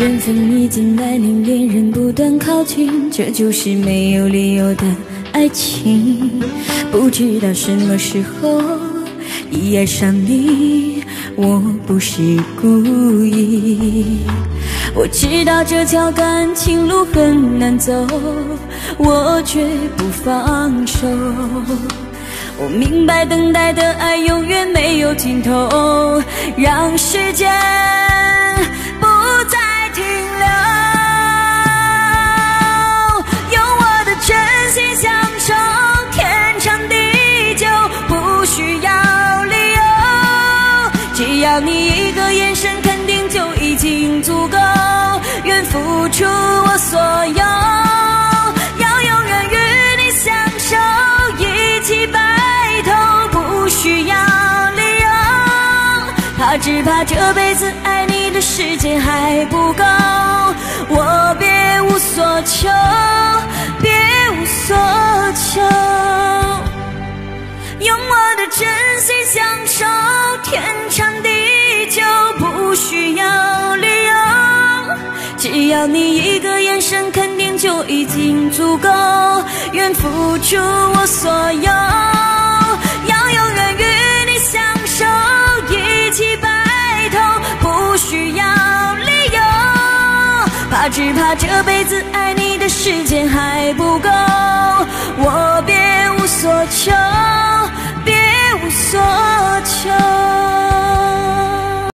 缘分已经来临，恋人不断靠近，这就是没有理由的爱情。不知道什么时候已爱上你，我不是故意。我知道这条感情路很难走，我绝不放手。我明白等待的爱永远没有尽头，让时间不再停留，用我的真心相守，天长地久，不需要理由，只要你一个眼神肯定就已经足够，愿付出我所有，要永远与你相守，一起白头，不需要理由，只怕这辈子爱你的时间还不够，我别无所求，别无所求，用我的真心相守，天长地久，不需要理由，只要你一个眼神肯定就已经足够，愿付出我所有，要永远与你相守，一起白头，不需要理由，只怕这辈子爱你的时间还不够，我别无所求，别无所求。